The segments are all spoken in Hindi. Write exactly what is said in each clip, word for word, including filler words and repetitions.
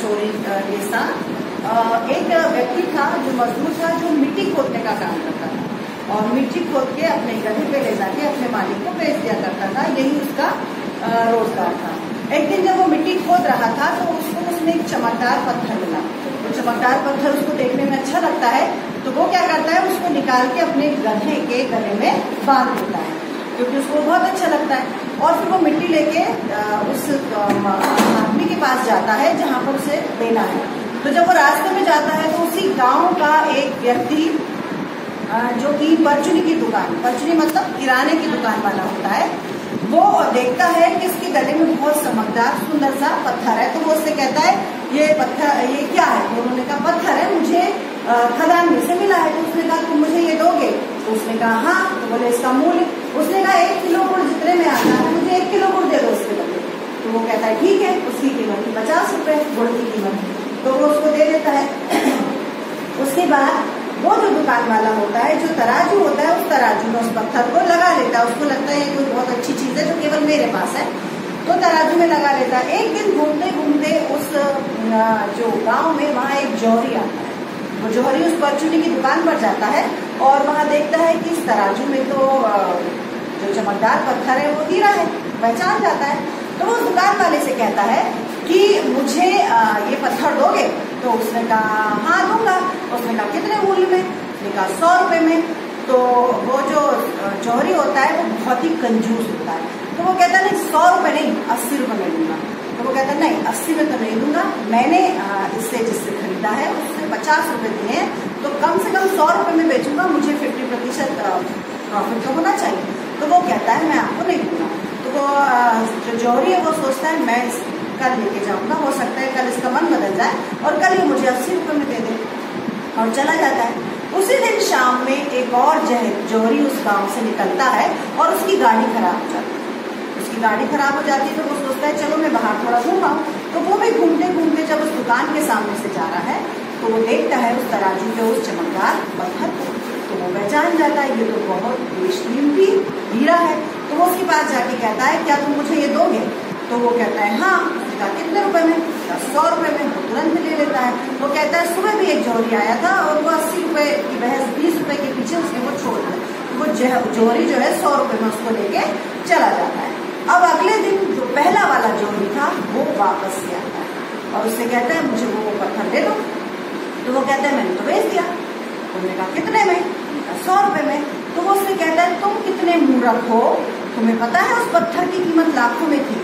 स्टोरी ये सा एक व्यक्ति था जो मजदूर था, जो मिट्टी खोदने का काम करता था और मिट्टी खोद के अपने गधे पे ले जाके अपने मालिक को बेच दिया करता था। यही उसका रोजगार था। एक दिन जब वो मिट्टी खोद रहा था तो उसको उसमें एक चमकदार पत्थर मिला। तो चमकदार पत्थर उसको देखने में अच्छा लगता है, तो वो क्या करता है, उसको निकाल के अपने गधे के गले में बांध देता है, क्योंकि उसको बहुत अच्छा लगता है। और फिर वो मिट्टी लेके उस आदमी के पास जाता है जहाँ पर उसे देना है। तो जब वो रास्ते में जाता है तो उसी गांव का एक व्यक्ति जो कि परचूनी की दुकान, परचूनी मतलब किराने की दुकान वाला होता है, वो देखता है कि इसके गले में बहुत चमकदार सुंदर सा पत्थर है। तो वो उससे कहता है ये पत्थर ये क्या है? तो उन्होंने कहा पत्थर है, मुझे खदान में से मिला है। तो उसने कहा तुम मुझे ये दोगे? तो उसने कहा हाँ। तो बोले इसका मूल्य? उसने कहा एक किलो गुड़ जितने में आता है मुझे एक किलो गुड़ दे दो उसके बदले। तो वो कहता है ठीक है। उसकी कीमत थी पचास रुपए गुड़ की कीमत, तो वो उसको दे देता है। उसके बाद वो जो दुकान वाला होता है, जो तराजू होता है, उस तराजू में उस पत्थर को लगा लेता है। उसको लगता है ये कोई बहुत अच्छी चीज है जो केवल मेरे पास है, तो तराजू में लगा लेता है। एक दिन घूमते घूमते उस जो गांव में वहाँ एक जौहरी आता है। वो जौहरी उस परचूनी की दुकान पर जाता है और वहाँ देखता है कि इस तराजू में तो जो चमकदार पत्थर है वो हीरा है, पहचान जाता है। तो वो दुकान वाले से कहता है कि मुझे ये पत्थर दोगे? तो उसने कहा हाँ दूंगा। उसने कहा कितने मूल्य में? उसने कहा सौ रुपए में। तो वो जो जौहरी होता है वो बहुत ही कंजूस होता है, तो वो कहता है नहीं सौ रुपए नहीं, अस्सी रुपए में दूंगा। तो वो कहता है नहीं अस्सी में तो नहीं दूंगा, मैंने इससे जिससे खरीदा है उससे पचास रुपए दिए हैं, तो कम से कम सौ रुपए में बेचूंगा, मुझे फिफ्टी प्रतिशत प्रॉफिट तो होना चाहिए। तो वो कहता है मैं आपको नहीं दूंगा। तो वो जो जौहरी है वो सोचता है मैं कल लेके जाऊंगा, हो सकता है कल इसका मन बदल जाए और कल ये मुझे अस्सी रुपए में दे दे, और चला जाता है। उसी दिन शाम में एक और जौहरी उस गांव से निकलता है और उसकी गाड़ी खराब हो जाती है। उसकी गाड़ी खराब हो जाती है तो वो सोचता है चलो मैं बाहर थोड़ा घूम आऊं। तो वो भी घूमते घूमते जब उस दुकान के सामने से जा रहा है तो वो देखता है उस तराजू के उस चमकदार पत्थर को, तो वो पहचान जाता है ये तो बहुत बेशकीमती हीरा है। तो वो उसके पास जाके कहता है क्या तुम मुझे ये दोगे? तो वो कहता है हाँ। कितने रुपए में? सौ रुपए में। वो तुरंत ले लेता है। वो कहता है सुबह भी एक जौहरी आया था और वो अस्सी रुपए की बहस बीस रुपए के पीछे उसने वो छोड़ दिया। वो जौहरी जो है सौ रुपए में उसको लेके चला जाता है। अब अगले दिन जो पहला वाला जौहरी था वो वापस से आता है और उससे कहता है मुझे वो पत्थर दे दो। तो वो कहता है मैंने तो बेच दिया। उन्होंने कहा कितने में? सौ रुपए में। तो वो उससे कहता है तुम कितने मूर्ख हो, तुम्हें पता है उस पत्थर की कीमत लाखों में थी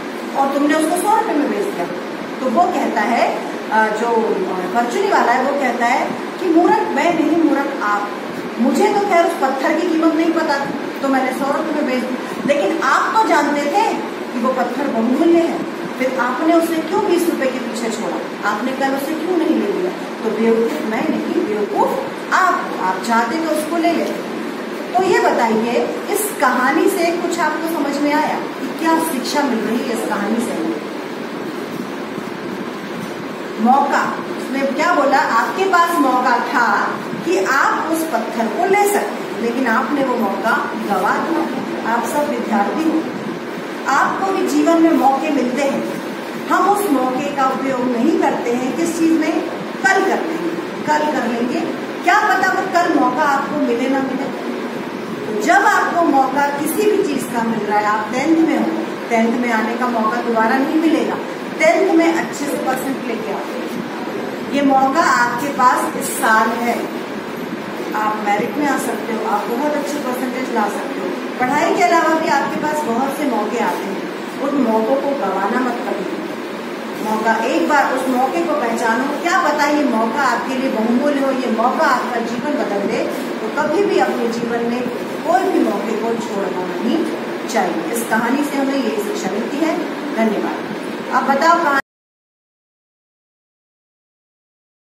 और तुमने उसको सौ रुपए में बेच दिया। तो वो कहता है जो परचूनी वाला है वो कहता है कि मूर्ख मैं नहीं, मूर्ख आप। मुझे तो खैर उस पत्थर की कीमत नहीं पता तो मैंने सौ रुपए में बेच दी, लेकिन आप तो जानते थे कि वो पत्थर बहुमूल्य है, फिर आपने उसे क्यों बीस रुपए के पीछे छोड़ा? आपने कल उसे क्यों नहीं ले लिया? तो बेवकूफ मैं नहीं, बेवकूफ आप आप चाहते तो उसको ले लेते। तो ये बताइए इस कहानी से कुछ आपको समझ में आया कि क्या शिक्षा मिल रही है इस कहानी से? मौका, उसने क्या बोला, आपके पास मौका था कि आप उस पत्थर को ले सकते, लेकिन आपने वो मौका गवा दिया। आप सब विद्यार्थी हो, आपको भी जीवन में मौके मिलते हैं, हम उस मौके का उपयोग नहीं करते हैं। किस चीज में? कल कर लेंगे, कल कर लेंगे, क्या पता वो कल मौका आपको मिले ना मिले। जब आपको मौका किसी भी चीज का मिल रहा है, आप टेंथ में हो, टेंथ में आने का मौका दोबारा नहीं मिलेगा, टेंथ में अच्छे से परसेंट लेके आओ, ये मौका आपके पास इस साल है। आप मेरिट में आ सकते हो, आप बहुत अच्छे परसेंटेज ला सकते हो। पढ़ाई के अलावा भी आपके पास बहुत से मौके आते हैं, उन मौकों को गंवाना मत करिए। मौका एक बार उस मौके को पहचानो, क्या पता ये मौका आपके लिए बहुमूल्य हो, ये मौका आपका जीवन बदल दे। तो कभी भी अपने जीवन में कोई भी मौके को छोड़ना नहीं चाहिए। इस कहानी से हमें यही शिक्षा मिलती है। धन्यवाद। आप बताओ कहानी